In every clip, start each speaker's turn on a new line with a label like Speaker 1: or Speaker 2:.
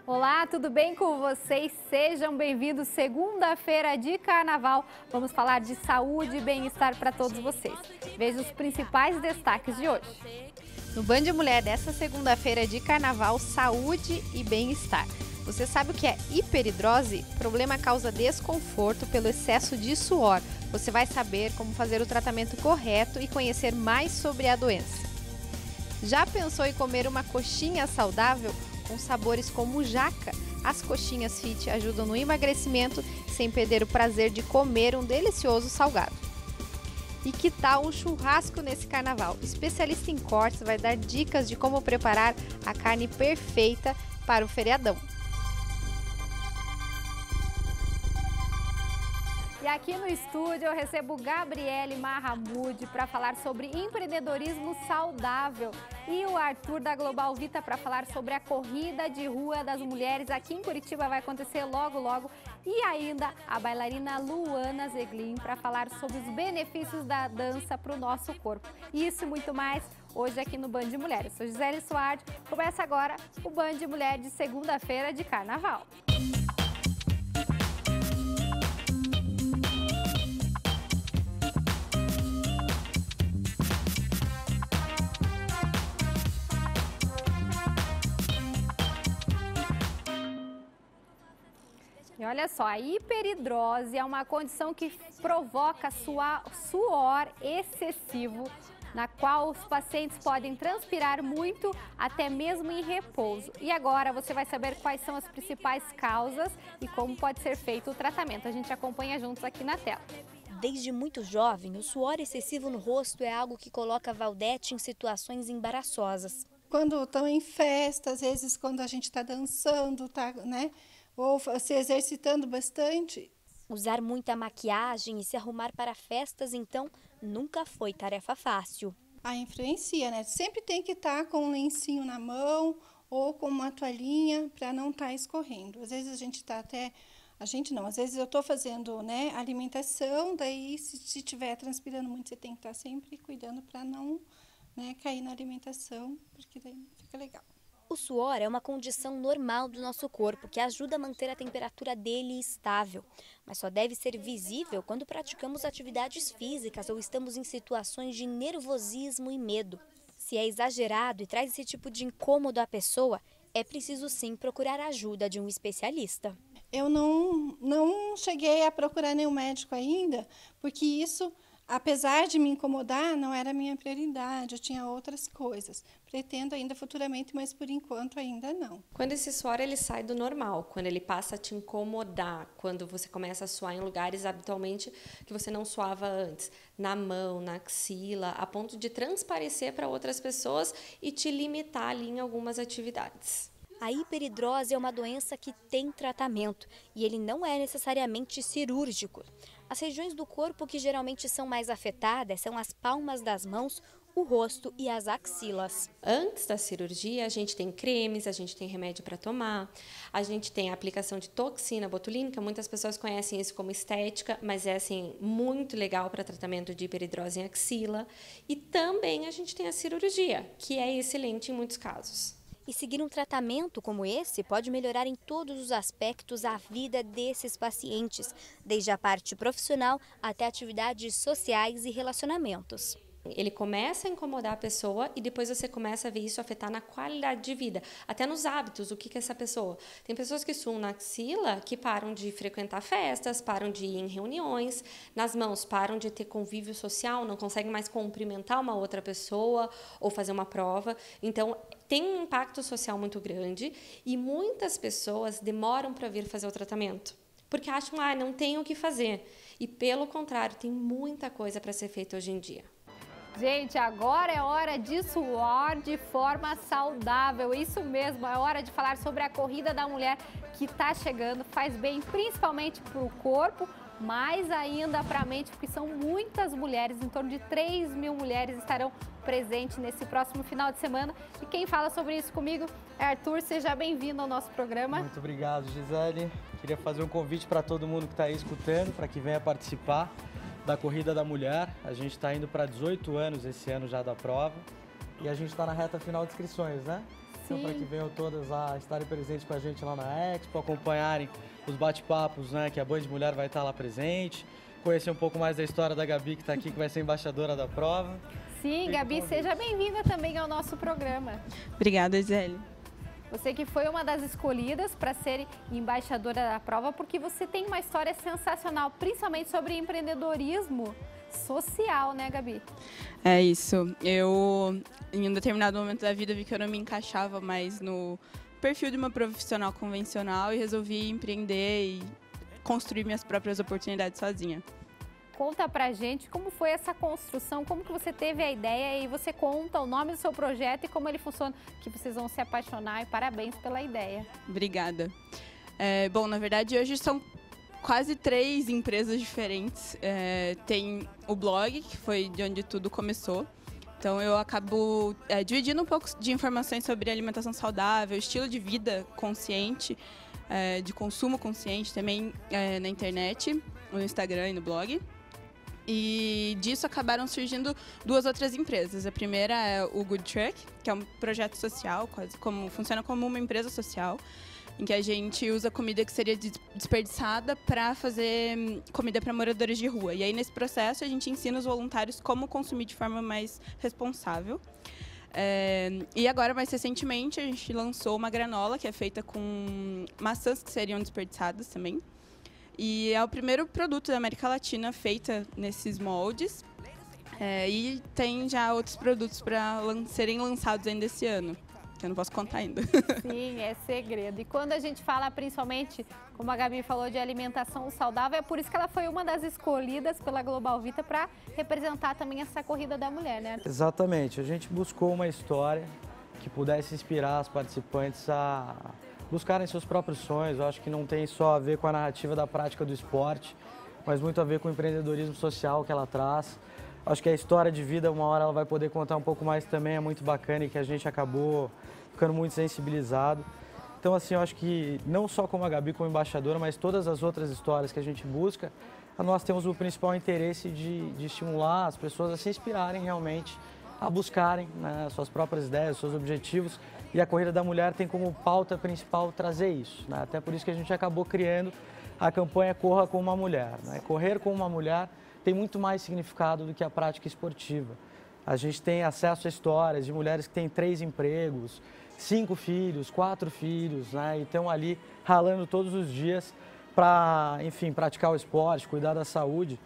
Speaker 1: Olá, tudo bem com vocês? Sejam bem-vindos. Segunda-feira de carnaval. Vamos falar de saúde e bem-estar para todos vocês. Veja os principais destaques de hoje. No Band Mulher dessa segunda-feira de carnaval, saúde e bem-estar. Você sabe o que é hiperidrose? O problema causa desconforto pelo excesso de suor. Você vai saber como fazer o tratamento correto e conhecer mais sobre a doença. Já pensou em comer uma coxinha saudável com sabores como jaca? As coxinhas fit ajudam no emagrecimento sem perder o prazer de comer um delicioso salgado. E que tal um churrasco nesse carnaval? O especialista em cortes vai dar dicas de como preparar a carne perfeita para o feriadão. E aqui no estúdio eu recebo Gabriele Mahamud para falar sobre empreendedorismo saudável e o Arthur da Global Vita para falar sobre a corrida de rua das mulheres aqui em Curitiba, vai acontecer logo. E ainda a bailarina Luana Zeglin para falar sobre os benefícios da dança para o nosso corpo. Isso e muito mais hoje aqui no Band Mulher. Eu sou Gisele Soares, começa agora o Band Mulher de segunda-feira de carnaval. E olha só, a hiperidrose é uma condição que provoca suor excessivo, na qual os pacientes podem transpirar muito, até mesmo em repouso. E agora você vai saber quais são as principais causas e como pode ser feito o tratamento. A gente acompanha juntos aqui na tela.
Speaker 2: Desde muito jovem, o suor excessivo no rosto é algo que coloca Valdete em situações embaraçosas.
Speaker 3: Quando estão em festa, às vezes quando a gente está dançando, ou se exercitando bastante.
Speaker 2: Usar muita maquiagem e se arrumar para festas, então, nunca foi tarefa fácil.
Speaker 3: Influencia, né? Sempre tem que estar com um lencinho na mão ou com uma toalhinha para não estar escorrendo. Às vezes às vezes eu estou fazendo, alimentação, daí se estiver transpirando muito, você tem que estar sempre cuidando para não, cair na alimentação, porque daí não fica legal.
Speaker 2: O suor é uma condição normal do nosso corpo que ajuda a manter a temperatura dele estável, mas só deve ser visível quando praticamos atividades físicas ou estamos em situações de nervosismo e medo. Se é exagerado e traz esse tipo de incômodo à pessoa, é preciso sim procurar a ajuda de um especialista.
Speaker 3: Eu não cheguei a procurar nenhum médico ainda, porque isso, apesar de me incomodar, não era a minha prioridade, eu tinha outras coisas. Pretendo ainda futuramente, mas por enquanto ainda não.
Speaker 4: Quando esse suor ele sai do normal, quando ele passa a te incomodar, quando você começa a suar em lugares habitualmente que você não suava antes, na mão, na axila, a ponto de transparecer para outras pessoas e te limitar ali em algumas atividades.
Speaker 2: A hiperidrose é uma doença que tem tratamento e ele não é necessariamente cirúrgico. As regiões do corpo que geralmente são mais afetadas são as palmas das mãos, o rosto e as axilas.
Speaker 4: Antes da cirurgia, a gente tem cremes, a gente tem remédio para tomar, a gente tem a aplicação de toxina botulínica, muitas pessoas conhecem isso como estética, mas é muito legal para tratamento de hiperidrose em axila. E também a gente tem a cirurgia, que é excelente em muitos casos.
Speaker 2: E seguir um tratamento como esse pode melhorar em todos os aspectos a vida desses pacientes, desde a parte profissional até atividades sociais e relacionamentos.
Speaker 4: Ele começa a incomodar a pessoa e depois você começa a ver isso afetar na qualidade de vida, até nos hábitos, o que é essa pessoa. Tem pessoas que suam na axila que param de frequentar festas, param de ir em reuniões, nas mãos param de ter convívio social, não conseguem mais cumprimentar uma outra pessoa ou fazer uma prova. Então, tem um impacto social muito grande e muitas pessoas demoram para vir fazer o tratamento, porque acham, não tem o que fazer. E, pelo contrário, tem muita coisa para ser feita hoje em dia.
Speaker 1: Gente, agora é hora de suor de forma saudável. Isso mesmo, é hora de falar sobre a corrida da mulher que está chegando. Faz bem principalmente para o corpo, mais ainda para a mente, porque são muitas mulheres, em torno de 3.000 mulheres estarão presentes nesse próximo final de semana. E quem fala sobre isso comigo é Arthur. Seja bem-vindo ao nosso programa.
Speaker 5: Muito obrigado, Gisele. Queria fazer um convite para todo mundo que está aí escutando, para que venha participar da Corrida da Mulher. A gente está indo para 18 anos esse ano já da prova e a gente está na reta final de inscrições, né? Então, para que venham todas lá, estarem presentes com a gente lá na Expo, acompanharem os bate-papos, né, que a Band Mulher vai estar lá presente, conhecer um pouco mais da história da Gabi, que está aqui, que vai ser embaixadora da prova.
Speaker 1: Sim, Gabi, seja bem-vinda também ao nosso programa.
Speaker 6: Obrigada, Gisele.
Speaker 1: Você que foi uma das escolhidas para ser embaixadora da prova, porque você tem uma história sensacional, principalmente sobre empreendedorismo social, né, Gabi?
Speaker 6: É isso. Eu, em um determinado momento da vida, vi que eu não me encaixava mais no perfil de uma profissional convencional e resolvi empreender e construir minhas próprias oportunidades sozinha.
Speaker 1: Conta pra gente como foi essa construção, como que você teve a ideia e você conta o nome do seu projeto e como ele funciona, que vocês vão se apaixonar e parabéns pela ideia.
Speaker 6: Obrigada. Bom, na verdade, hoje são quase 3 empresas diferentes. Tem o blog, que foi de onde tudo começou. Então, eu acabo dividindo um pouco de informações sobre alimentação saudável, estilo de vida consciente, de consumo consciente também na internet, no Instagram e no blog. E disso acabaram surgindo 2 outras empresas. A primeira é o Good Truck, que é um projeto social, funciona como uma empresa social, em que a gente usa comida que seria desperdiçada para fazer comida para moradores de rua. E aí, nesse processo, a gente ensina os voluntários como consumir de forma mais responsável. E agora, mais recentemente, a gente lançou uma granola que é feita com maçãs que seriam desperdiçadas também. E é o primeiro produto da América Latina feita nesses moldes. E tem já outros produtos para serem lançados ainda esse ano, que eu não posso contar ainda.
Speaker 1: Sim, é segredo. E quando a gente fala principalmente, como a Gabi falou, de alimentação saudável, é por isso que ela foi uma das escolhidas pela Global Vita para representar também essa corrida da mulher, né?
Speaker 5: Exatamente. A gente buscou uma história que pudesse inspirar as participantes a buscarem seus próprios sonhos. Eu acho que não tem só a ver com a narrativa da prática do esporte, mas muito a ver com o empreendedorismo social que ela traz. Acho que a história de vida, uma hora ela vai poder contar um pouco mais também, é muito bacana e que a gente acabou ficando muito sensibilizado. Então, assim, eu acho que não só como a Gabi, como embaixadora, mas todas as outras histórias que a gente busca, nós temos o principal interesse de estimular as pessoas a se inspirarem realmente, a buscarem, né, suas próprias ideias, seus objetivos. E a Corrida da Mulher tem como pauta principal trazer isso, né? Até por isso que a gente acabou criando a campanha Corra com uma Mulher, né? Correr com uma mulher tem muito mais significado do que a prática esportiva. A gente tem acesso a histórias de mulheres que têm 3 empregos, 5 filhos, 4 filhos, né? E estão ali ralando todos os dias para, enfim, praticar o esporte, cuidar da saúde.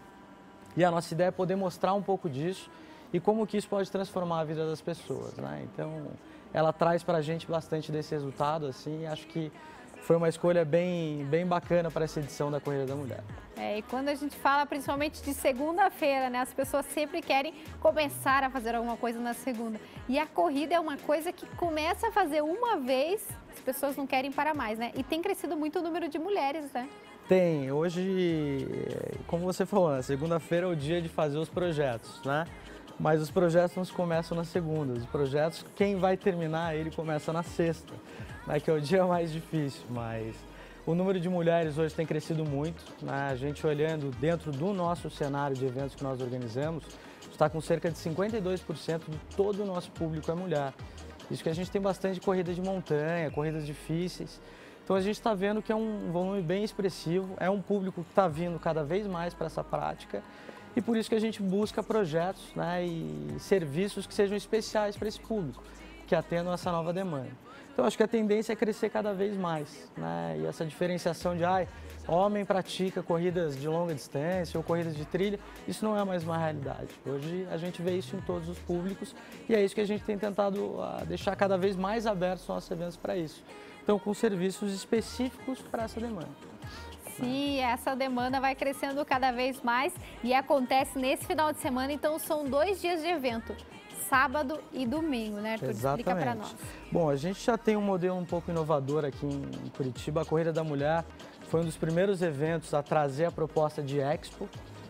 Speaker 5: E a nossa ideia é poder mostrar um pouco disso e como que isso pode transformar a vida das pessoas, né? Então, ela traz para a gente bastante desse resultado, assim, e acho que foi uma escolha bem bacana para essa edição da Corrida da Mulher.
Speaker 1: E quando a gente fala principalmente de segunda-feira, né, as pessoas sempre querem começar a fazer alguma coisa na segunda. E a corrida é uma coisa que começa a fazer uma vez, as pessoas não querem parar mais, né? E tem crescido muito o número de mulheres, né?
Speaker 5: Tem. Hoje, como você falou, na segunda-feira é o dia de fazer os projetos, né? Mas os projetos não começam na segunda. Os projetos, quem vai terminar, ele começa na sexta, né, que é o dia mais difícil. Mas o número de mulheres hoje tem crescido muito, né? A gente olhando dentro do nosso cenário de eventos que nós organizamos, está com cerca de 52% de todo o nosso público é mulher. Isso que a gente tem bastante corrida de montanha, corridas difíceis. Então a gente está vendo que é um volume bem expressivo, é um público que está vindo cada vez mais para essa prática. E por isso que a gente busca projetos, né, e serviços que sejam especiais para esse público, que atendam essa nova demanda. Então, acho que a tendência é crescer cada vez mais, né, e essa diferenciação de homem pratica corridas de longa distância ou corridas de trilha, isso não é mais uma realidade. Hoje a gente vê isso em todos os públicos e é isso que a gente tem tentado deixar cada vez mais abertos os nossos eventos para isso. Então, com serviços específicos para essa demanda.
Speaker 1: Sim, essa demanda vai crescendo cada vez mais e acontece nesse final de semana, então são 2 dias de evento, sábado e domingo, né, Arthur?
Speaker 5: Exatamente.
Speaker 1: Explica para nós.
Speaker 5: Bom, a gente já tem um modelo um pouco inovador aqui em Curitiba. A Corrida da Mulher foi um dos primeiros eventos a trazer a proposta de Expo.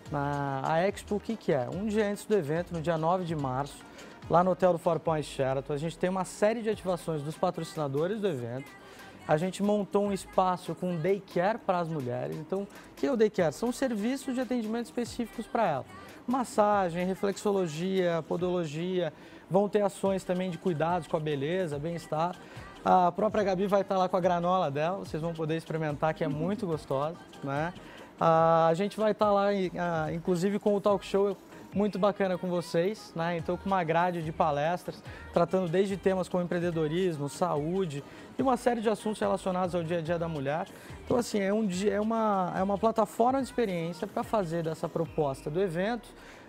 Speaker 5: A Expo, o que é? Um dia antes do evento, no dia 9 de março, lá no Hotel do Four Points Sheraton, a gente tem uma série de ativações dos patrocinadores do evento. A gente montou um espaço com daycare para as mulheres. Então, o que é o daycare? São serviços de atendimento específicos para ela. Massagem, reflexologia, podologia, vão ter ações também de cuidados com a beleza, bem-estar. A própria Gabi vai estar lá com a granola dela, vocês vão poder experimentar, que é muito gostosa, né? A gente vai estar lá, inclusive, com o talk show muito bacana com vocês, né? Então, com uma grade de palestras, tratando desde temas como empreendedorismo, saúde e uma série de assuntos relacionados ao dia a dia da mulher. Então, assim, é uma plataforma de experiência para fazer dessa proposta do evento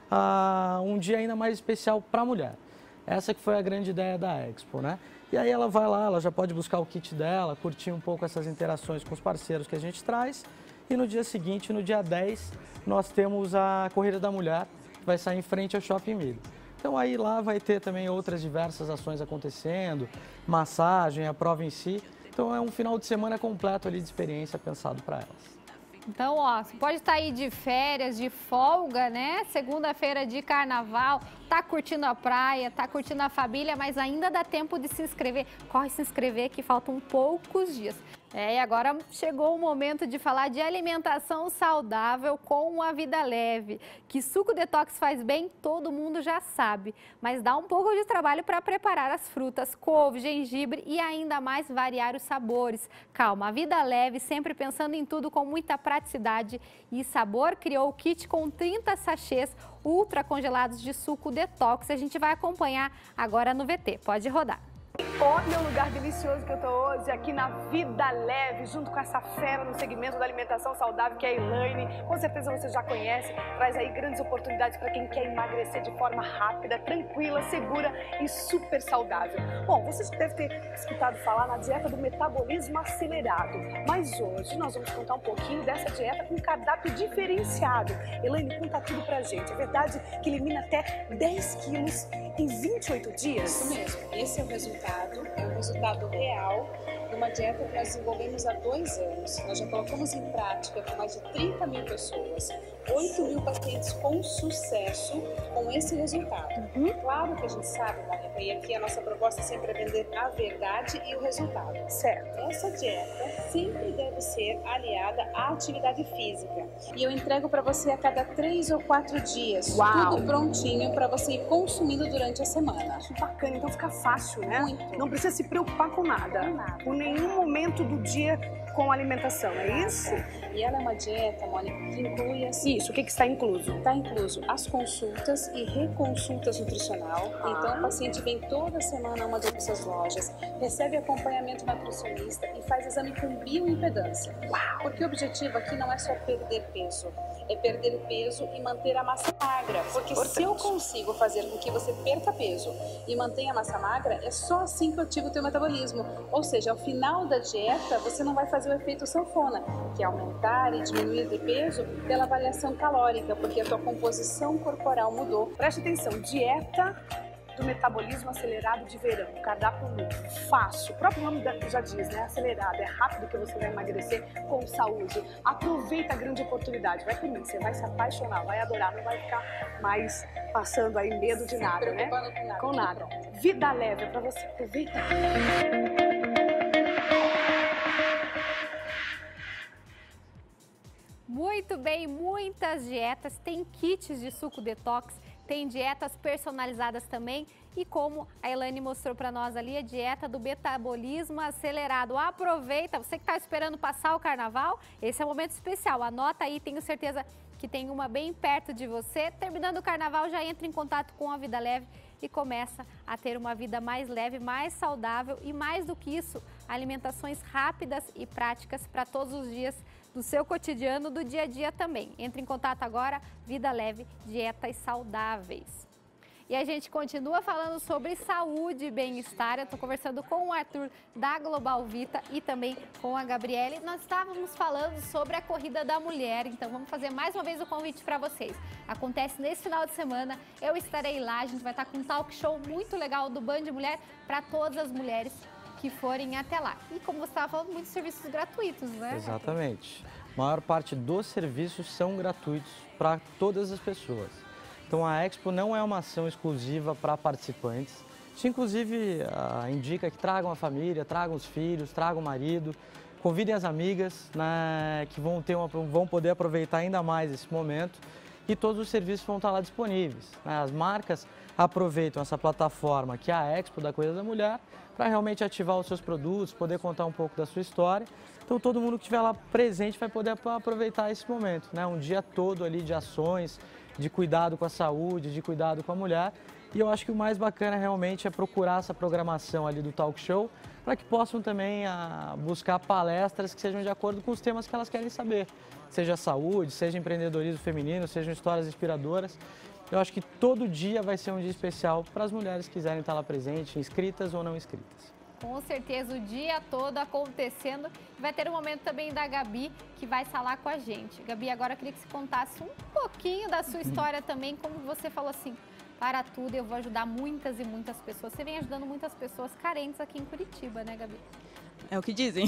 Speaker 5: um dia ainda mais especial para a mulher. Essa que foi a grande ideia da Expo, né? E aí ela vai lá, ela já pode buscar o kit dela, curtir um pouco essas interações com os parceiros que a gente traz. E no dia seguinte, no dia 10, nós temos a Corrida da Mulher, que vai sair em frente ao Shopping Mille. Então aí lá vai ter também outras diversas ações acontecendo, massagem, a prova em si. Então é um final de semana completo ali de experiência pensado para elas.
Speaker 1: Então, ó, você pode estar aí de férias, de folga, né? Segunda-feira de carnaval, tá curtindo a praia, tá curtindo a família, mas ainda dá tempo de se inscrever. Corre se inscrever que faltam poucos dias. E agora chegou o momento de falar de alimentação saudável com a Vida Leve. Que suco detox faz bem, todo mundo já sabe. Mas dá um pouco de trabalho para preparar as frutas, couve, gengibre e ainda mais variar os sabores. Calma, a Vida Leve, sempre pensando em tudo com muita praticidade e sabor, criou o kit com 30 sachês ultra congelados de suco detox. A gente vai acompanhar agora no VT. Pode rodar.
Speaker 7: Olha o lugar delicioso que eu tô hoje, aqui na Vida Leve, junto com essa fera no segmento da alimentação saudável, que é a Elaine. Com certeza você já conhece, traz aí grandes oportunidades para quem quer emagrecer de forma rápida, tranquila, segura e super saudável. Bom, você já deve ter escutado falar na dieta do metabolismo acelerado, mas hoje nós vamos contar um pouquinho dessa dieta com um cardápio diferenciado. Elaine, conta tudo pra gente. É verdade que elimina até 10 quilos em 28 dias?
Speaker 8: Isso mesmo, esse é o resultado real de uma dieta que nós desenvolvemos há 2 anos. Nós já colocamos em prática com mais de 30 mil pessoas, 8 mil pacientes com sucesso com esse resultado. Claro que a gente sabe, Mônica, e aqui a nossa proposta sempre é vender a verdade e o resultado.
Speaker 7: Certo.
Speaker 8: Essa dieta sempre deve ser aliada à atividade física. E eu entrego para você a cada 3 ou 4 dias.
Speaker 7: Uau.
Speaker 8: Tudo prontinho para você ir consumindo durante a semana.
Speaker 7: Acho bacana, então fica fácil, né?
Speaker 8: Muito.
Speaker 7: Não precisa se preocupar com nada. Com nenhum momento do dia com alimentação, é isso?
Speaker 8: E ela é uma dieta, Mônica, que inclui assim.
Speaker 7: Isso, o que está incluso?
Speaker 8: Está incluso as consultas e reconsultas nutricional. Então, o paciente vem toda semana a uma de nossas lojas, recebe acompanhamento nutricionista e faz exame com bioimpedância. Porque o objetivo aqui não é só perder peso, é perder peso e manter a massa magra. Porque se eu consigo fazer com que você perca peso e mantenha a massa magra, é só assim que eu ativo o teu metabolismo. Ou seja, ao final da dieta, você não vai fazer o efeito sanfona, que é aumentar e diminuir de peso pela variação calórica, porque a tua composição corporal mudou.
Speaker 7: Preste atenção, dieta do metabolismo acelerado de verão, cardápio novo, fácil, o próprio nome já diz, né? Acelerado, é rápido que você vai emagrecer com saúde. Aproveita a grande oportunidade, vai por mim, você vai se apaixonar, vai adorar, não vai ficar mais passando aí medo de nada, né? Com nada. Vida Leve é pra você, aproveita.
Speaker 1: Muito bem, muitas dietas, tem kits de suco detox, tem dietas personalizadas também e como a Elaine mostrou para nós ali, a dieta do metabolismo acelerado. Aproveita, você que está esperando passar o carnaval, esse é um momento especial, anota aí, tenho certeza que tem uma bem perto de você. Terminando o carnaval, já entra em contato com a Vida Leve e começa a ter uma vida mais leve, mais saudável e mais do que isso, alimentações rápidas e práticas para todos os dias do seu cotidiano, do dia a dia também. Entre em contato agora, Vida Leve, dietas saudáveis. E a gente continua falando sobre saúde e bem-estar. Eu estou conversando com o Arthur da Global Vita e também com a Gabriele. Nós estávamos falando sobre a Corrida da Mulher, então vamos fazer mais uma vez o convite para vocês. Acontece nesse final de semana, eu estarei lá, a gente vai estar com um talk show muito legal do Band Mulher para todas as mulheres que forem até lá. E como você estava falando, muitos serviços gratuitos, né?
Speaker 5: Exatamente. A maior parte dos serviços são gratuitos para todas as pessoas. Então a Expo não é uma ação exclusiva para participantes. Isso inclusive indica que tragam a família, tragam os filhos, tragam o marido, convidem as amigas, né, que vão poder aproveitar ainda mais esse momento. e todos os serviços vão estar lá disponíveis, né? As marcas aproveitam essa plataforma que é a Expo da Corrida da Mulher para realmente ativar os seus produtos, poder contar um pouco da sua história. Então todo mundo que estiver lá presente vai poder aproveitar esse momento, né? Um dia todo ali de ações, de cuidado com a saúde, de cuidado com a mulher. E eu acho que o mais bacana realmente é procurar essa programação ali do talk show para que possam também buscar palestras que sejam de acordo com os temas que elas querem saber. Seja saúde, seja empreendedorismo feminino, sejam histórias inspiradoras. Eu acho que todo dia vai ser um dia especial para as mulheres que quiserem estar lá presentes, inscritas ou não inscritas.
Speaker 1: Com certeza, o dia todo acontecendo. Vai ter um momento também da Gabi, que vai estar lá com a gente. Gabi, agora eu queria que você contasse um pouquinho da sua história também, como você falou assim, para tudo, eu vou ajudar muitas e muitas pessoas. Você vem ajudando muitas pessoas carentes aqui em Curitiba, né, Gabi?
Speaker 6: É o que dizem.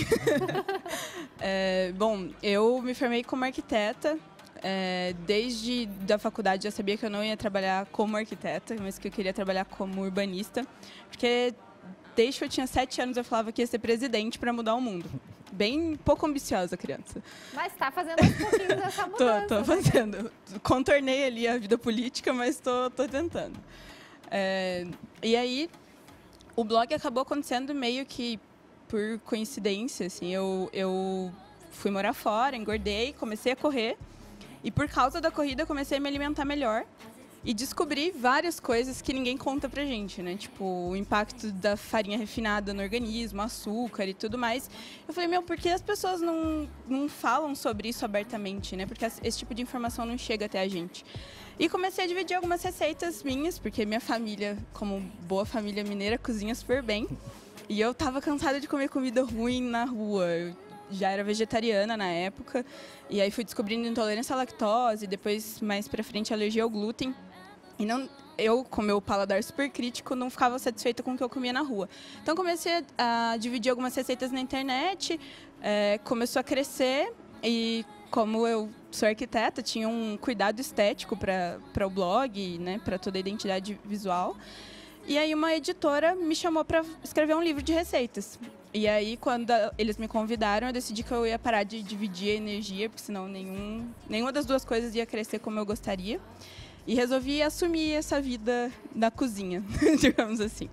Speaker 6: Bom, eu me formei como arquiteta. Desde da faculdade eu sabia que eu não ia trabalhar como arquiteta, mas que eu queria trabalhar como urbanista. Porque desde que eu tinha 7 anos eu falava que ia ser presidente para mudar o mundo. Bem pouco ambiciosa criança.
Speaker 1: Mas está fazendo aos pouquinhos essa mudança.
Speaker 6: Tô fazendo. Né? Contornei ali a vida política, mas tô tentando. E aí, o blog acabou acontecendo meio que por coincidência. Assim, eu fui morar fora, engordei, comecei a correr. E por causa da corrida, eu comecei a me alimentar melhor. E descobri várias coisas que ninguém conta pra gente, né? Tipo, o impacto da farinha refinada no organismo, açúcar e tudo mais. Eu falei, por que as pessoas não falam sobre isso abertamente, né? Porque esse tipo de informação não chega até a gente. E comecei a dividir algumas receitas minhas, porque minha família, como boa família mineira, cozinha super bem. E eu tava cansada de comer comida ruim na rua. Eu já era vegetariana na época. E aí fui descobrindo intolerância à lactose, depois, mais pra frente, alergia ao glúten. E eu, com meu paladar super crítico, não ficava satisfeita com o que eu comia na rua. Então, comecei a dividir algumas receitas na internet, começou a crescer e, como eu sou arquiteta, tinha um cuidado estético para o blog, né, para toda a identidade visual. E aí, uma editora me chamou para escrever um livro de receitas. E aí, quando eles me convidaram, eu decidi que eu ia parar de dividir a energia, porque senão nenhuma das duas coisas ia crescer como eu gostaria. E resolvi assumir essa vida da cozinha, digamos assim.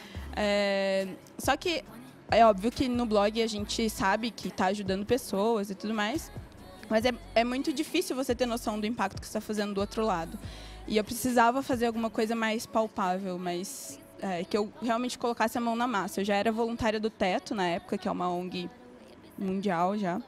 Speaker 6: Só que é óbvio que no blog a gente sabe que está ajudando pessoas e tudo mais, mas é muito difícil você ter noção do impacto que você está fazendo do outro lado. E eu precisava fazer alguma coisa mais palpável, que eu realmente colocasse a mão na massa. Eu já era voluntária do Teto na época, que é uma ONG mundial já.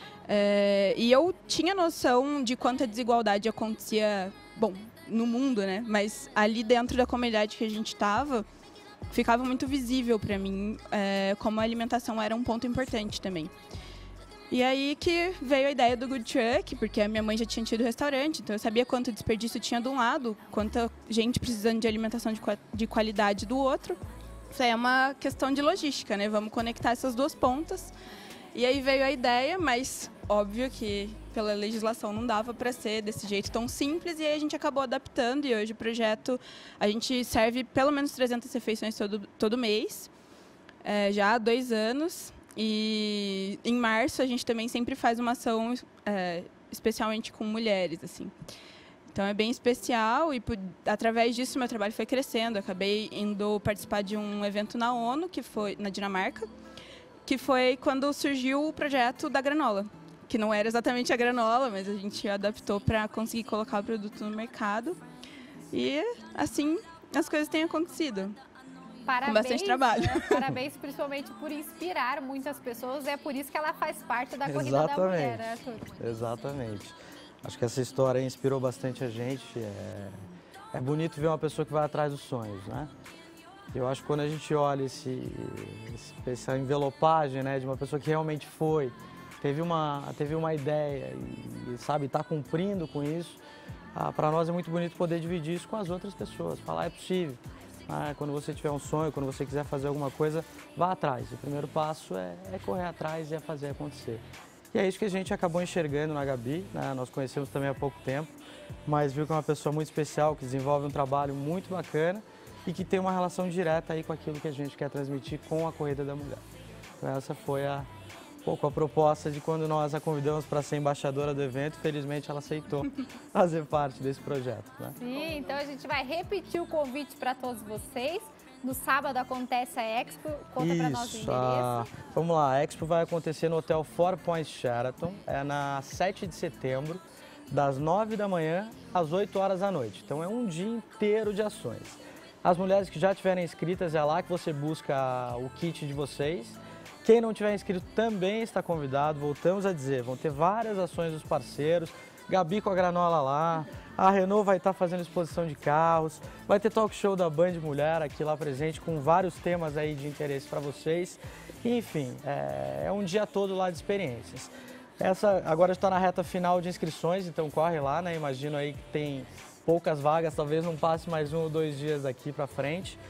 Speaker 6: E eu tinha noção de quanta desigualdade acontecia, no mundo, né? Mas ali dentro da comunidade que a gente estava, ficava muito visível para mim como a alimentação era um ponto importante também. E aí que veio a ideia do Good Truck, porque a minha mãe já tinha tido restaurante, então eu sabia quanto desperdício tinha de um lado, quanta gente precisando de alimentação de qualidade do outro. Isso aí é uma questão de logística, né? Vamos conectar essas duas pontas. E aí veio a ideia, mas óbvio que pela legislação não dava para ser desse jeito tão simples, e aí a gente acabou adaptando, e hoje o projeto, a gente serve pelo menos 300 refeições todo mês, já há 2 anos, e em março a gente também sempre faz uma ação especialmente com mulheres, assim. Então é bem especial, e através disso meu trabalho foi crescendo. Eu acabei indo participar de um evento na ONU, que foi na Dinamarca, que foi quando surgiu o projeto da granola, que não era exatamente a granola, mas a gente adaptou para conseguir colocar o produto no mercado. E assim as coisas têm acontecido.
Speaker 1: Parabéns,
Speaker 6: com bastante trabalho.
Speaker 1: Né? Parabéns, principalmente por inspirar muitas pessoas. É por isso que ela faz parte da Corrida da Mulher, né, Arthur?
Speaker 5: Exatamente. Acho que essa história inspirou bastante a gente. É bonito ver uma pessoa que vai atrás dos sonhos, né? Eu acho que quando a gente olha essa envelopagem, né, de uma pessoa que realmente teve uma ideia e sabe, está cumprindo com isso, para nós é muito bonito poder dividir isso com as outras pessoas, falar é possível. Quando você tiver um sonho, quando você quiser fazer alguma coisa, vá atrás. O primeiro passo é correr atrás e é fazer acontecer. E é isso que a gente acabou enxergando na Gabi, né? Nós conhecemos também há pouco tempo, mas viu que é uma pessoa muito especial, que desenvolve um trabalho muito bacana e que tem uma relação direta aí com aquilo que a gente quer transmitir com a Corrida da Mulher. Então essa foi com a proposta de quando nós a convidamos para ser embaixadora do evento, felizmente ela aceitou fazer parte desse projeto, né?
Speaker 1: Sim, então a gente vai repetir o convite para todos vocês. No sábado acontece a Expo, conta para nós o endereço.
Speaker 5: Vamos lá, a Expo vai acontecer no Hotel Four Points Sheraton, na 7 de setembro, das 9 da manhã às 8 horas da noite. Então é um dia inteiro de ações. As mulheres que já estiverem inscritas, é lá que você busca o kit de vocês. Quem não tiver inscrito também está convidado, voltamos a dizer, vão ter várias ações dos parceiros, Gabi com a granola lá, a Renault vai estar fazendo exposição de carros, vai ter talk show da Band Mulher aqui lá presente com vários temas aí de interesse para vocês. Enfim, é um dia todo lá de experiências. Agora está na reta final de inscrições, então corre lá, né? Imagino aí que tem poucas vagas, talvez não passe mais 1 ou 2 dias daqui para frente.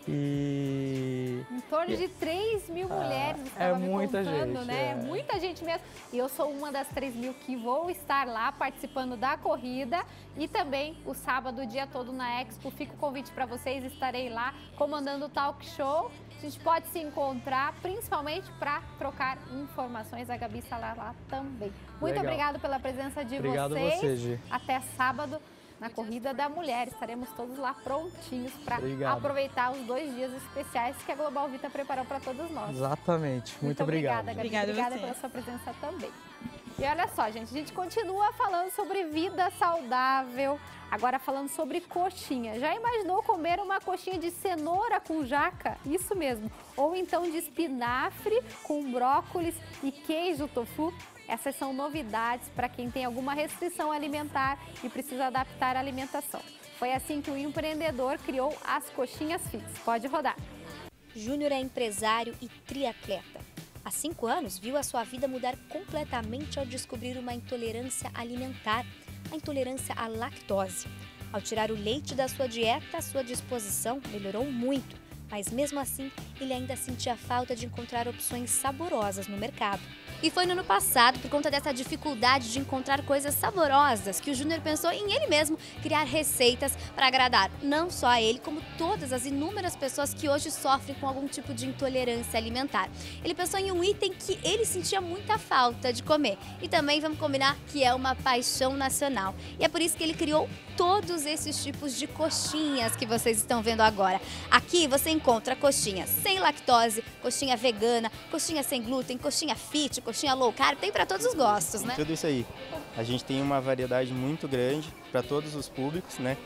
Speaker 5: Em
Speaker 1: torno de 3 mil mulheres,
Speaker 5: é muita
Speaker 1: contando,
Speaker 5: gente,
Speaker 1: né? É muita gente mesmo. E eu sou uma das 3 mil que vou estar lá participando da corrida e também o sábado, o dia todo na Expo. Fica o convite para vocês, estarei lá comandando o talk show. A gente pode se encontrar, principalmente para trocar informações. A Gabi está lá também. Muito obrigada pela presença de vocês.
Speaker 5: Obrigado a você, Gi.
Speaker 1: Até sábado. Na Corrida da Mulher, estaremos todos lá prontinhos para aproveitar os 2 dias especiais que a Global Vita preparou para todos nós.
Speaker 5: Exatamente. Muito obrigado.
Speaker 1: Gabi. Obrigada pela sua presença também. E olha só, gente, a gente continua falando sobre vida saudável, agora falando sobre coxinha. Já imaginou comer uma coxinha de cenoura com jaca? Isso mesmo. Ou então de espinafre com brócolis e queijo tofu? Essas são novidades para quem tem alguma restrição alimentar e precisa adaptar a alimentação. Foi assim que o empreendedor criou as coxinhas Fix. Pode rodar.
Speaker 2: Júnior é empresário e triatleta. Há 5 anos, viu a sua vida mudar completamente ao descobrir uma intolerância alimentar, a intolerância à lactose. Ao tirar o leite da sua dieta, a sua disposição melhorou muito, mas mesmo assim, ele ainda sentia falta de encontrar opções saborosas no mercado. E foi no ano passado, por conta dessa dificuldade de encontrar coisas saborosas, que o Júnior pensou em ele mesmo criar receitas para agradar não só a ele, como todas as inúmeras pessoas que hoje sofrem com algum tipo de intolerância alimentar. Ele pensou em um item que ele sentia muita falta de comer e também, vamos combinar, que é uma paixão nacional. E é por isso que ele criou todos esses tipos de coxinhas que vocês estão vendo agora. Aqui você encontra coxinha sem lactose, coxinha vegana, coxinha sem glúten, coxinha fit, coxinha low carb, tem para todos os gostos, né?
Speaker 9: Tudo isso aí. A gente tem uma variedade muito grande para todos os públicos, né?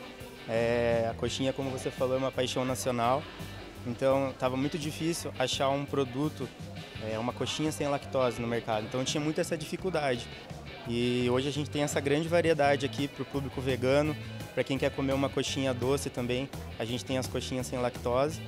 Speaker 9: A coxinha, como você falou, é uma paixão nacional. Então, estava muito difícil achar um produto, uma coxinha sem lactose no mercado. Então, tinha muito essa dificuldade. E hoje a gente tem essa grande variedade aqui para o público vegano. Para quem quer comer uma coxinha doce também, a gente tem as coxinhas sem lactose.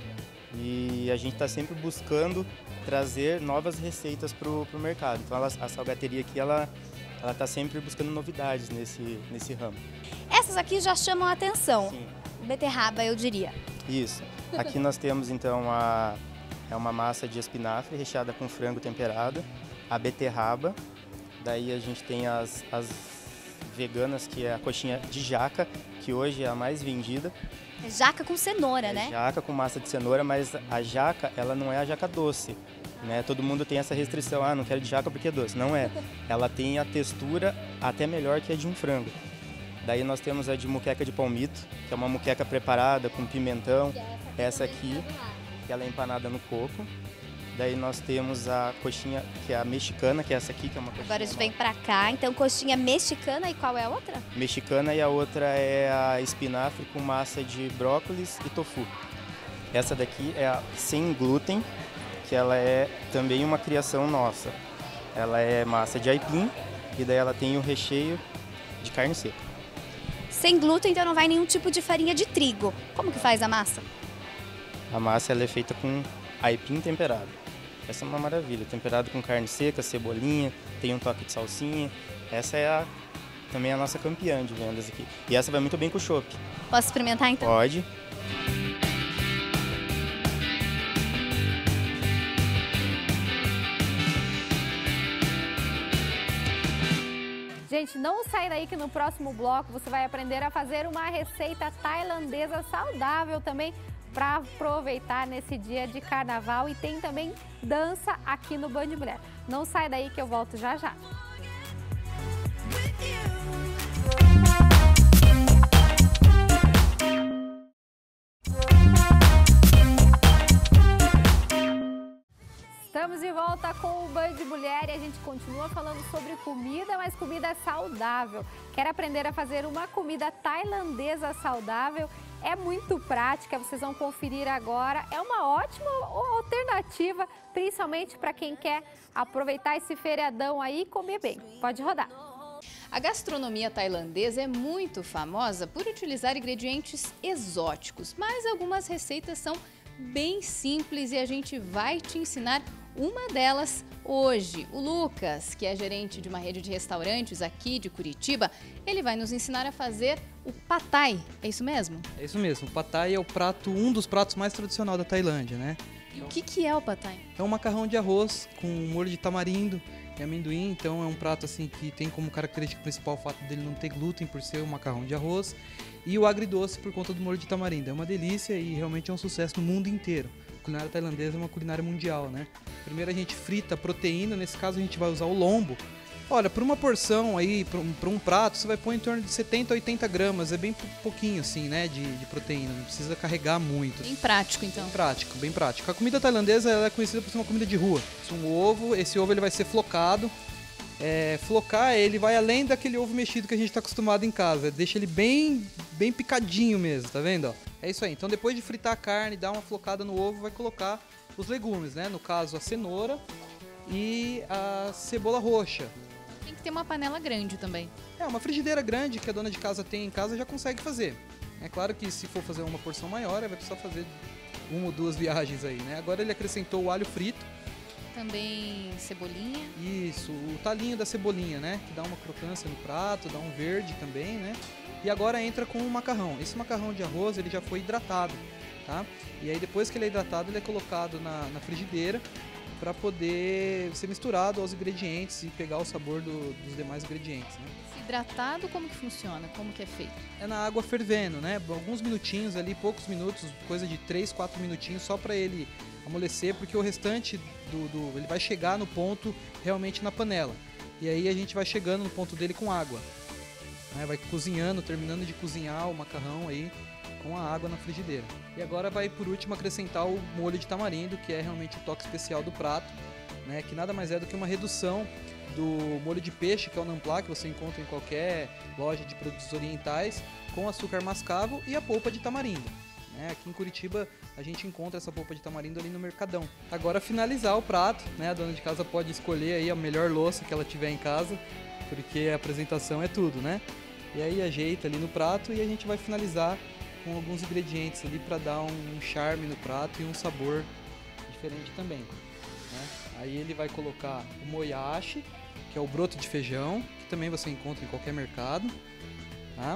Speaker 9: E a gente está sempre buscando trazer novas receitas para o mercado. Então a salgateria aqui, ela está sempre buscando novidades nesse ramo.
Speaker 2: Essas aqui já chamam a atenção.
Speaker 9: Sim.
Speaker 2: Beterraba, eu diria.
Speaker 9: Isso. Aqui nós temos então uma massa de espinafre recheada com frango temperado, a beterraba. Daí a gente tem as veganas, que é a coxinha de jaca, que hoje é a mais vendida.
Speaker 2: É jaca com cenoura, né?
Speaker 9: Jaca com massa de cenoura, mas a jaca, ela não é a jaca doce, né? Todo mundo tem essa restrição, não quero de jaca porque é doce. Não é. Ela tem a textura até melhor que a de um frango. Daí nós temos a de muqueca de palmito, que é uma muqueca preparada com pimentão. Essa aqui, que ela é empanada no coco. Daí nós temos a coxinha, que é a mexicana, que é essa aqui, que é uma coxinha.
Speaker 2: Agora a gente vem pra cá, então coxinha mexicana, e qual é a outra?
Speaker 9: Mexicana, e a outra é a espinafre com massa de brócolis e tofu. Essa daqui é a sem glúten, que ela é também uma criação nossa. Ela é massa de aipim e daí ela tem o recheio de carne seca.
Speaker 2: Sem glúten, então não vai nenhum tipo de farinha de trigo. Como que faz a massa?
Speaker 9: A massa ela é feita com aipim temperado. Essa é uma maravilha, temperado com carne seca, cebolinha, tem um toque de salsinha. Essa é também a nossa campeã de vendas aqui. E essa vai muito bem com o chopp.
Speaker 2: Posso experimentar então?
Speaker 9: Pode.
Speaker 1: Gente, não sai daí que no próximo bloco você vai aprender a fazer uma receita tailandesa saudável também, para aproveitar nesse dia de carnaval e tem também dança aqui no Band Mulher. Não sai daí que eu volto já já. Estamos de volta com o Band Mulher e a gente continua falando sobre comida, mas comida saudável. Quer aprender a fazer uma comida tailandesa saudável? É muito prática, vocês vão conferir agora. É uma ótima alternativa, principalmente para quem quer aproveitar esse feriadão aí e comer bem. Pode rodar.
Speaker 10: A gastronomia tailandesa é muito famosa por utilizar ingredientes exóticos, mas algumas receitas são bem simples e a gente vai te ensinar uma delas hoje. O Lucas, que é gerente de uma rede de restaurantes aqui de Curitiba, ele vai nos ensinar a fazer o pad thai. É isso mesmo?
Speaker 11: É isso mesmo. O pad thai é um dos pratos mais tradicionais da Tailândia, né?
Speaker 10: E o que é o pad thai?
Speaker 11: É um macarrão de arroz com molho de tamarindo e amendoim. Então é um prato assim que tem como característica principal o fato dele não ter glúten por ser um macarrão de arroz e o agridoce por conta do molho de tamarindo. É uma delícia e realmente é um sucesso no mundo inteiro. A culinária tailandesa é uma culinária mundial, né? Primeiro a gente frita a proteína, nesse caso a gente vai usar o lombo. Olha, para uma porção aí, para um prato, você vai pôr em torno de 70 a 80 gramas, é bem pouquinho assim, né, de proteína, não precisa carregar muito.
Speaker 10: Bem prático então.
Speaker 11: Bem prático. A comida tailandesa ela é conhecida por ser uma comida de rua. Esse ovo ele vai ser flocado. Flocar, ele vai além daquele ovo mexido que a gente está acostumado em casa, deixa ele bem picadinho mesmo, tá vendo? Ó? É isso aí, então depois de fritar a carne, dar uma flocada no ovo, vai colocar os legumes, né? No caso, a cenoura e a cebola roxa.
Speaker 10: Tem que ter uma panela grande também.
Speaker 11: Uma frigideira grande que a dona de casa tem em casa já consegue fazer. É claro que se for fazer uma porção maior, vai precisar fazer uma ou duas viagens aí, né? Agora ele acrescentou o alho frito.
Speaker 10: Também cebolinha.
Speaker 11: Isso, o talinho da cebolinha, né? Que dá uma crocância no prato, dá um verde também, né? E agora entra com o macarrão. Esse macarrão de arroz, ele já foi hidratado, tá? E aí depois que ele é hidratado, ele é colocado na frigideira para poder ser misturado aos ingredientes e pegar o sabor dos demais ingredientes, né?
Speaker 10: Hidratado, como que funciona? Como que é feito?
Speaker 11: É na água fervendo, né? Alguns minutinhos ali, poucos minutos, coisa de 3, 4 minutinhos, só para ele amolecer, porque o restante ele vai chegar no ponto realmente na panela. E aí a gente vai chegando no ponto dele com água, né? Vai cozinhando, terminando de cozinhar o macarrão aí com a água na frigideira. E agora vai por último acrescentar o molho de tamarindo, que é realmente o toque especial do prato, né? Que nada mais é do que uma redução do molho de peixe, que é o namplá, que você encontra em qualquer loja de produtos orientais, com açúcar mascavo e a polpa de tamarindo. Aqui em Curitiba a gente encontra essa polpa de tamarindo ali no Mercadão. Agora finalizar o prato, né? A dona de casa pode escolher aí a melhor louça que ela tiver em casa, porque a apresentação é tudo, né? E aí ajeita ali no prato e a gente vai finalizar com alguns ingredientes ali para dar um charme no prato e um sabor diferente também, né? Aí ele vai colocar o moyashi, que é o broto de feijão, que também você encontra em qualquer mercado, tá?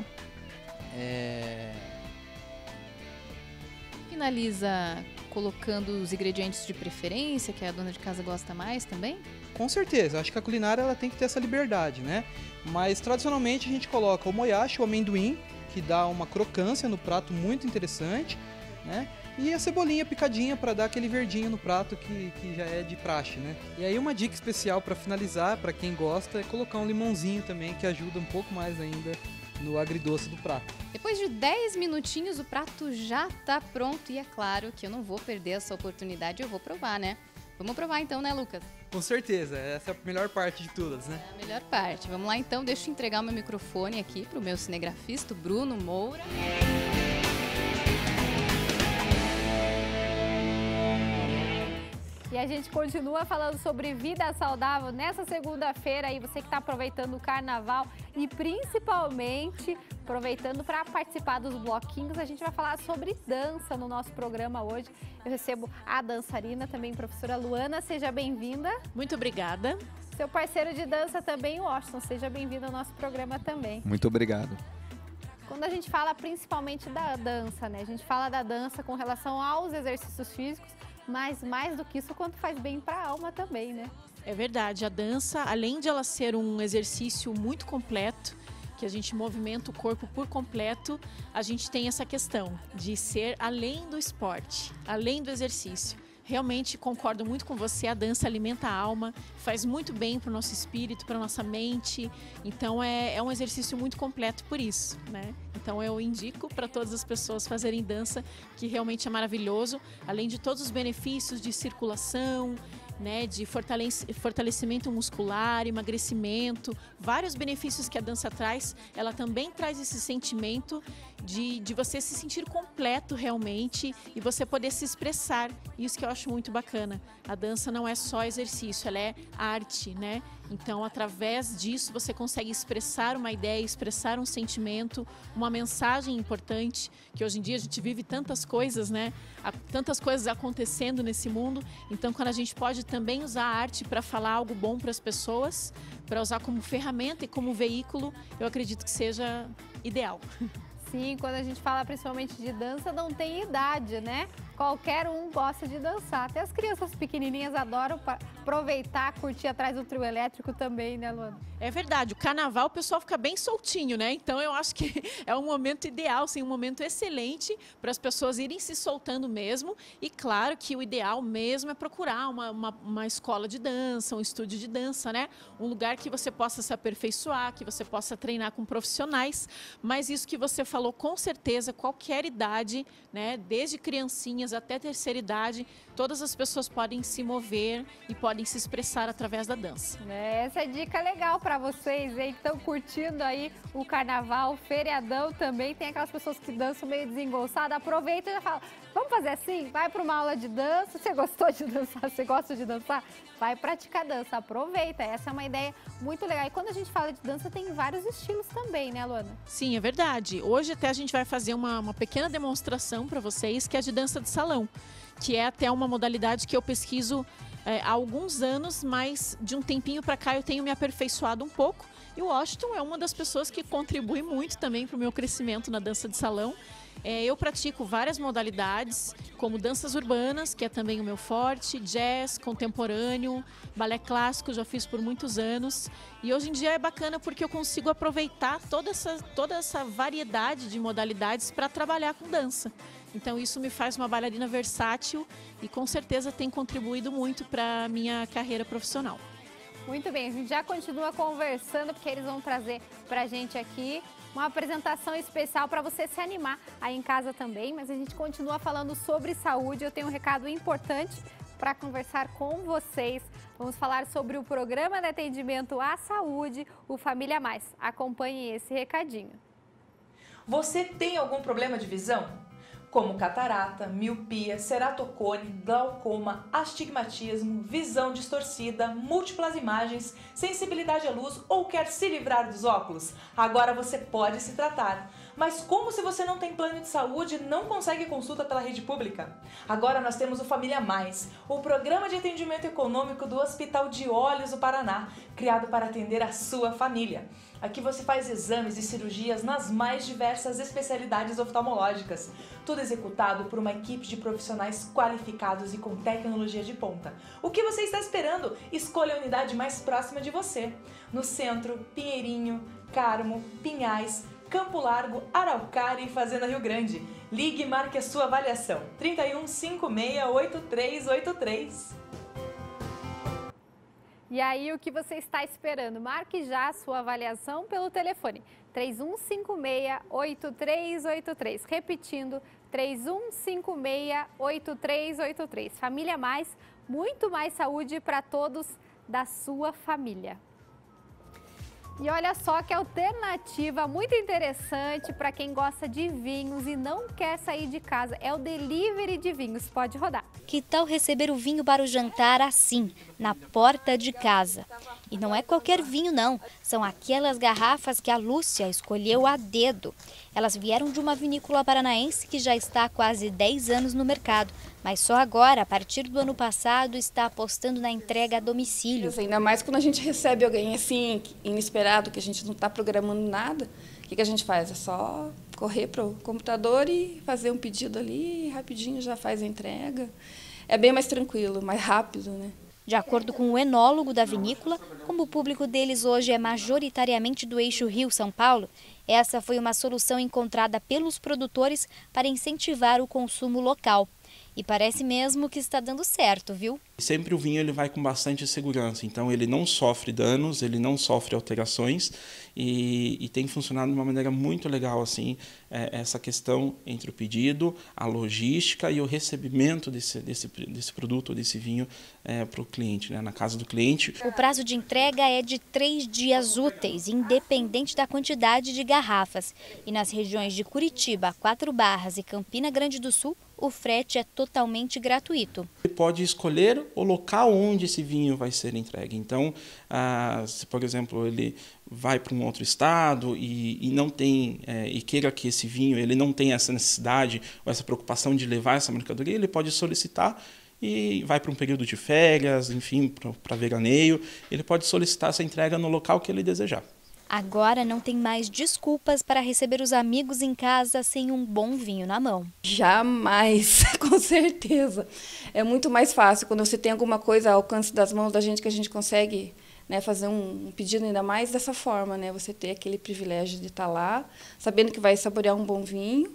Speaker 10: Finaliza colocando os ingredientes de preferência, que a dona de casa gosta mais também?
Speaker 11: Com certeza, acho que a culinária ela tem que ter essa liberdade, né? Mas tradicionalmente a gente coloca o moyashi, o amendoim, que dá uma crocância no prato muito interessante, né? E a cebolinha picadinha para dar aquele verdinho no prato que já é de praxe, né? E aí uma dica especial para finalizar, para quem gosta, é colocar um limãozinho também, que ajuda um pouco mais ainda no agridoce do prato.
Speaker 10: Depois de 10 minutinhos o prato já tá pronto e é claro que eu não vou perder essa oportunidade, eu vou provar, né? Vamos provar então, né, Lucas?
Speaker 11: Com certeza, essa é a melhor parte de todas, né?
Speaker 10: É a melhor parte. Vamos lá então, deixa eu entregar o meu microfone aqui pro meu cinegrafista, o Bruno Moura.
Speaker 1: E a gente continua falando sobre vida saudável nessa segunda-feira aí, você que está aproveitando o carnaval e principalmente aproveitando para participar dos bloquinhos. A gente vai falar sobre dança no nosso programa hoje. Eu recebo a dançarina, também professora Luana, seja bem-vinda.
Speaker 12: Muito obrigada.
Speaker 1: Seu parceiro de dança também, o Washington, seja bem-vindo ao nosso programa também.
Speaker 13: Muito obrigado.
Speaker 1: Quando a gente fala principalmente da dança, né? A gente fala da dança com relação aos exercícios físicos, mas mais do que isso, quanto faz bem para a alma também, né?
Speaker 12: É verdade, a dança, além de ela ser um exercício muito completo, que a gente movimenta o corpo por completo, a gente tem essa questão de ser além do esporte, além do exercício. Realmente concordo muito com você, a dança alimenta a alma, faz muito bem para o nosso espírito, para a nossa mente, então é um exercício muito completo por isso, né? Então eu indico para todas as pessoas fazerem dança, que realmente é maravilhoso, além de todos os benefícios de circulação, né, de fortalecimento muscular, emagrecimento, vários benefícios que a dança traz, ela também traz esse sentimento de você se sentir completo realmente e você poder se expressar. Isso que eu acho muito bacana. A dança não é só exercício, ela é arte, né? Então, através disso, você consegue expressar uma ideia, expressar um sentimento, uma mensagem importante, que hoje em dia a gente vive tantas coisas, né? Há tantas coisas acontecendo nesse mundo. Então, quando a gente pode também usar a arte para falar algo bom para as pessoas, para usar como ferramenta e como veículo, eu acredito que seja ideal.
Speaker 1: Sim, quando a gente fala principalmente de dança, não tem idade, né? Qualquer um gosta de dançar. Até as crianças pequenininhas adoram aproveitar, curtir atrás do trio elétrico também, né, Luana?
Speaker 12: É verdade, o carnaval o pessoal fica bem soltinho, né? Então eu acho que é um momento ideal, sim, um momento excelente para as pessoas irem se soltando mesmo. E claro que o ideal mesmo é procurar uma escola de dança, um estúdio de dança, né? Um lugar que você possa se aperfeiçoar, que você possa treinar com profissionais. Mas isso que você falou, com certeza, qualquer idade, né? Desde criancinhas até terceira idade, todas as pessoas podem se mover e podem se expressar através da dança.
Speaker 1: Essa é dica legal para vocês, hein? Estão curtindo aí o carnaval, o feriadão também. Tem aquelas pessoas que dançam meio desengonçada. Aproveita e já fala, vamos fazer assim? Vai para uma aula de dança. Você gostou de dançar? Você gosta de dançar? Vai praticar dança, aproveita. Essa é uma ideia muito legal. E quando a gente fala de dança, tem vários estilos também, né, Luana?
Speaker 12: Sim, é verdade. Hoje até a gente vai fazer uma pequena demonstração para vocês, que é de dança de salão, que é até uma modalidade que eu pesquiso há alguns anos, mas de um tempinho para cá eu tenho me aperfeiçoado um pouco. E o Washington é uma das pessoas que contribui muito também para o meu crescimento na dança de salão. Eu pratico várias modalidades, como danças urbanas, que é também o meu forte, jazz, contemporâneo, balé clássico, já fiz por muitos anos. E hoje em dia é bacana porque eu consigo aproveitar toda essa variedade de modalidades para trabalhar com dança. Então isso me faz uma bailarina versátil e com certeza tem contribuído muito para a minha carreira profissional.
Speaker 1: Muito bem, a gente já continua conversando porque eles vão trazer para a gente aqui uma apresentação especial para você se animar aí em casa também, mas a gente continua falando sobre saúde. Eu tenho um recado importante para conversar com vocês. Vamos falar sobre o programa de atendimento à saúde, o Família Mais. Acompanhe esse recadinho.
Speaker 13: Você tem algum problema de visão? Como catarata, miopia, ceratocone, glaucoma, astigmatismo, visão distorcida, múltiplas imagens, sensibilidade à luz ou quer se livrar dos óculos? Agora você pode se tratar. Mas como se você não tem plano de saúde e não consegue consulta pela rede pública? Agora nós temos o Família Mais, o programa de atendimento econômico do Hospital de Olhos do Paraná, criado para atender a sua família. Aqui você faz exames e cirurgias nas mais diversas especialidades oftalmológicas. Tudo executado por uma equipe de profissionais qualificados e com tecnologia de ponta. O que você está esperando? Escolha a unidade mais próxima de você. No centro, Pinheirinho, Carmo, Pinhais, Campo Largo, Araucária e Fazenda Rio Grande. Ligue e marque a sua avaliação. 3156-8383.
Speaker 1: E aí, o que você está esperando? Marque já a sua avaliação pelo telefone 3156-8383. Repetindo, 3156-8383. Família Mais, muito mais saúde para todos da sua família. E olha só que alternativa muito interessante para quem gosta de vinhos e não quer sair de casa. É o delivery de vinhos. Pode rodar.
Speaker 2: Que tal receber o vinho para o jantar assim, na porta de casa? E não é qualquer vinho não, são aquelas garrafas que a Lúcia escolheu a dedo. Elas vieram de uma vinícola paranaense que já está há quase 10 anos no mercado, mas só agora, a partir do ano passado, está apostando na entrega a domicílio.
Speaker 14: Ainda mais quando a gente recebe alguém assim, inesperado, que a gente não está programando nada, o que a gente faz? É só correr para o computador e fazer um pedido ali, rapidinho já faz a entrega. É bem mais tranquilo, mais rápido, né?
Speaker 2: De acordo com o enólogo da vinícola, como o público deles hoje é majoritariamente do eixo Rio-São Paulo, essa foi uma solução encontrada pelos produtores para incentivar o consumo local. E parece mesmo que está dando certo, viu?
Speaker 15: Sempre o vinho ele vai com bastante segurança, então ele não sofre danos, ele não sofre alterações e tem funcionado de uma maneira muito legal assim, essa questão entre o pedido, a logística e o recebimento desse produto, desse vinho para o cliente, né, na casa do cliente.
Speaker 2: O prazo de entrega é de 3 dias úteis, independente da quantidade de garrafas. E nas regiões de Curitiba, 4 Barras e Campina Grande do Sul, o frete é totalmente gratuito.
Speaker 15: Você pode escolher o local onde esse vinho vai ser entregue. Então, se por exemplo ele vai para um outro estado e não tem e queira que esse vinho ele não tenha essa necessidade ou essa preocupação de levar essa mercadoria, ele pode solicitar e vai para um período de férias, enfim, para veraneio, ele pode solicitar essa entrega no local que ele desejar.
Speaker 2: Agora não tem mais desculpas para receber os amigos em casa sem um bom vinho na mão.
Speaker 14: Jamais, com certeza. É muito mais fácil quando você tem alguma coisa ao alcance das mãos da gente que a gente consegue, né, fazer um pedido ainda mais dessa forma, né? Você ter aquele privilégio de estar lá, sabendo que vai saborear um bom vinho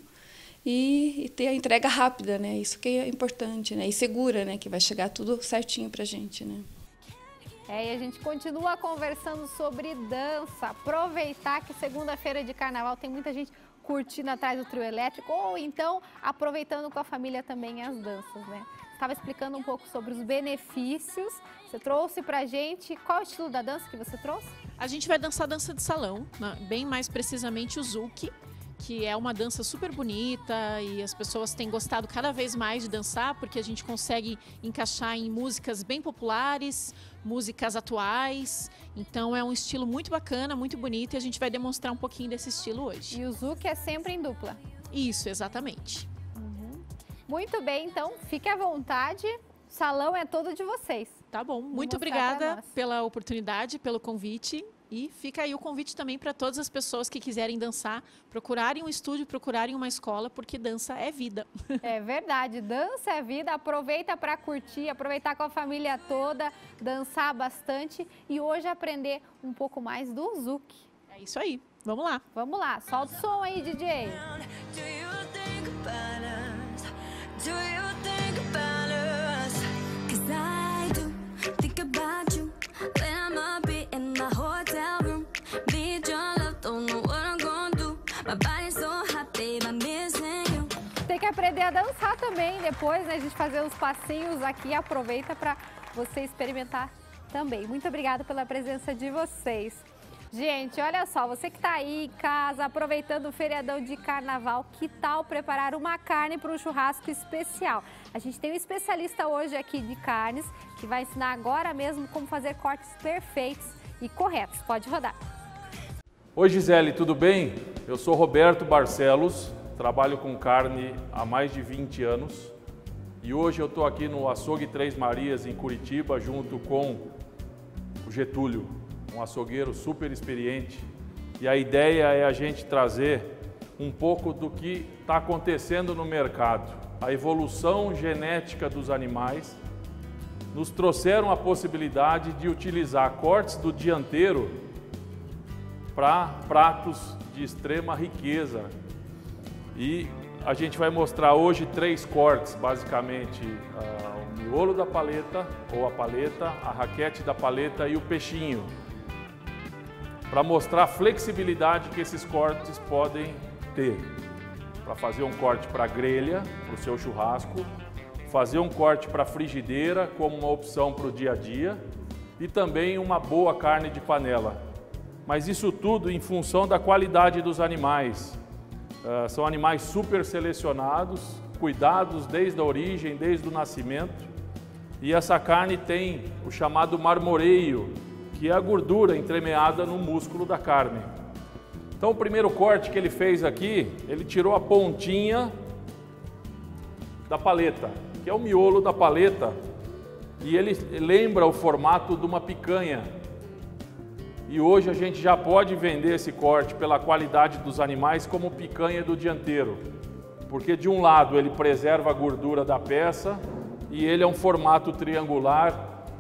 Speaker 14: e ter a entrega rápida, né? Isso que é importante, né? E segura, né? Que vai chegar tudo certinho para a gente, né?
Speaker 1: E a gente continua conversando sobre dança. Aproveitar que segunda-feira de carnaval tem muita gente curtindo atrás do trio elétrico ou então aproveitando com a família também as danças, né? Você estava explicando um pouco sobre os benefícios. Você trouxe pra gente qual é o estilo da dança que você trouxe?
Speaker 12: A gente vai dançar dança de salão, né? Bem mais precisamente o zouk, que é uma dança super bonita e as pessoas têm gostado cada vez mais de dançar porque a gente consegue encaixar em músicas bem populares, músicas atuais. Então é um estilo muito bacana, muito bonito e a gente vai demonstrar um pouquinho desse estilo hoje.
Speaker 1: E o zouk é sempre em dupla?
Speaker 12: Isso, exatamente.
Speaker 1: Muito bem, então fique à vontade, o salão é todo de vocês.
Speaker 12: Tá bom, muito obrigada pela oportunidade, pelo convite. E fica aí o convite também para todas as pessoas que quiserem dançar, procurarem um estúdio, procurarem uma escola, porque dança é vida.
Speaker 1: É verdade, dança é vida, aproveita para curtir, aproveitar com a família toda, dançar bastante e hoje aprender um pouco mais do zouk.
Speaker 12: É isso aí, vamos lá.
Speaker 1: Vamos lá, solta o som aí, DJ. Tem que aprender a dançar também depois, né? A gente fazer os passinhos aqui, aproveita para você experimentar também. Muito obrigada pela presença de vocês. Gente, olha só, você que está aí em casa, aproveitando o feriadão de carnaval, que tal preparar uma carne para um churrasco especial? A gente tem um especialista hoje aqui de carnes, que vai ensinar agora mesmo como fazer cortes perfeitos e corretos. Pode rodar.
Speaker 16: Oi Gisele, tudo bem? Eu sou Roberto Barcelos, trabalho com carne há mais de 20 anos e hoje eu estou aqui no Açougue Três Marias, em Curitiba, junto com o Getúlio, um açougueiro super experiente. E a ideia é a gente trazer um pouco do que está acontecendo no mercado. A evolução genética dos animais nos trouxeram a possibilidade de utilizar cortes do dianteiro para pratos de extrema riqueza. E a gente vai mostrar hoje 3 cortes, basicamente o miolo da paleta ou a paleta, a raquete da paleta e o peixinho, para mostrar a flexibilidade que esses cortes podem ter. Para fazer um corte para grelha, para o seu churrasco, fazer um corte para frigideira como uma opção para o dia a dia e também uma boa carne de panela. Mas isso tudo em função da qualidade dos animais. São animais super selecionados, cuidados desde a origem, desde o nascimento. E essa carne tem o chamado marmoreio, que é a gordura entremeada no músculo da carne. Então o primeiro corte que ele fez aqui, ele tirou a pontinha da paleta, que é o miolo da paleta, e ele lembra o formato de uma picanha. E hoje a gente já pode vender esse corte pela qualidade dos animais como picanha do dianteiro, porque de um lado ele preserva a gordura da peça e ele é um formato triangular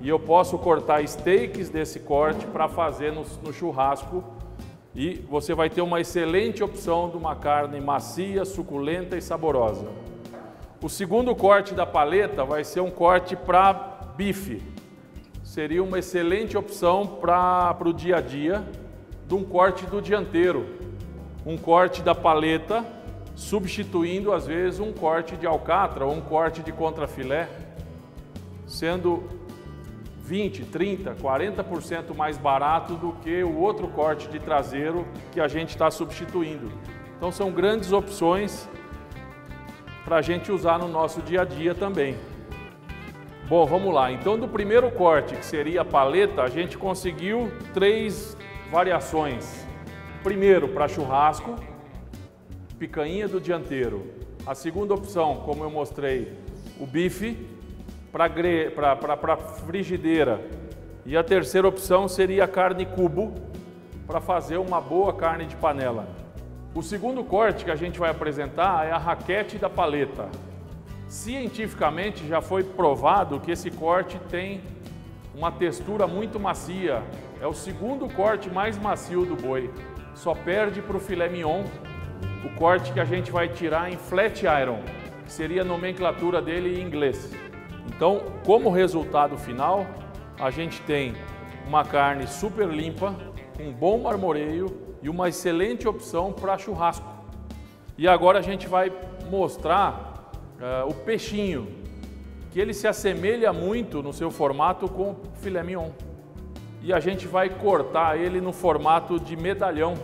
Speaker 16: e eu posso cortar steaks desse corte para fazer no churrasco, e você vai ter uma excelente opção de uma carne macia, suculenta e saborosa. O segundo corte da paleta vai ser um corte para bife. Seria uma excelente opção para o dia a dia, de um corte do dianteiro. Um corte da paleta, substituindo às vezes um corte de alcatra ou um corte de contrafilé, sendo 20, 30, 40% mais barato do que o outro corte de traseiro que a gente está substituindo. Então são grandes opções para a gente usar no nosso dia a dia também. Bom, vamos lá. Então do primeiro corte, que seria a paleta, a gente conseguiu 3 variações. Primeiro para churrasco, picanha do dianteiro. A segunda opção, como eu mostrei, o bife para frigideira. E a terceira opção seria a carne cubo, para fazer uma boa carne de panela. O segundo corte que a gente vai apresentar é a raquete da paleta. Cientificamente já foi provado que esse corte tem uma textura muito macia. É o segundo corte mais macio do boi. Só perde para o filé mignon, o corte que a gente vai tirar em flat iron, que seria a nomenclatura dele em inglês. Então, como resultado final, a gente tem uma carne super limpa, um bom marmoreio e uma excelente opção para churrasco. E agora a gente vai mostrar o peixinho, que ele se assemelha muito no seu formato com o filé mignon. E a gente vai cortar ele no formato de medalhão.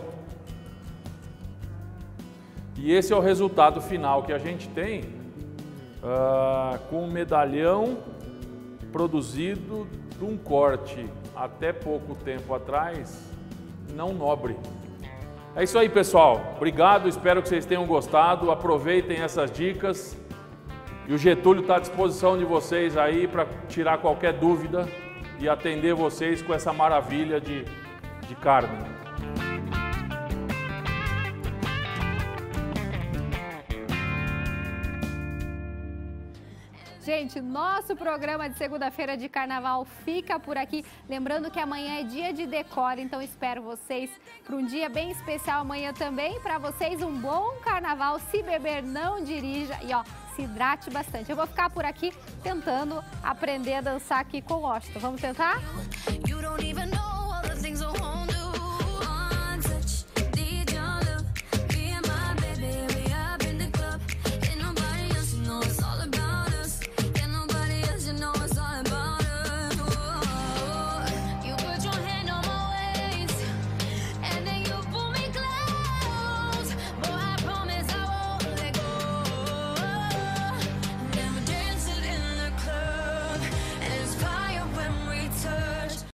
Speaker 16: E esse é o resultado final que a gente tem com um medalhão produzido de um corte até pouco tempo atrás não nobre. É isso aí, pessoal. Obrigado, espero que vocês tenham gostado. Aproveitem essas dicas. E o Getúlio está à disposição de vocês aí para tirar qualquer dúvida e atender vocês com essa maravilha de carne.
Speaker 1: Gente, nosso programa de segunda-feira de carnaval fica por aqui. Lembrando que amanhã é dia de decora, então espero vocês para um dia bem especial amanhã também. Para vocês, um bom carnaval. Se beber, não dirija e ó, se hidrate bastante. Eu vou ficar por aqui tentando aprender a dançar aqui com o Washington. Vamos tentar?